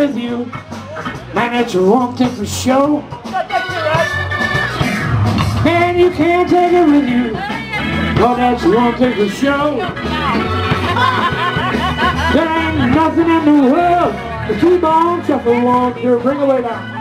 with you. Man, that you won't take for show. Man, you can't take it with you. Oh, that you won't take for show. There ain't nothing in the world to keep on shuffling along here. Bring it way down.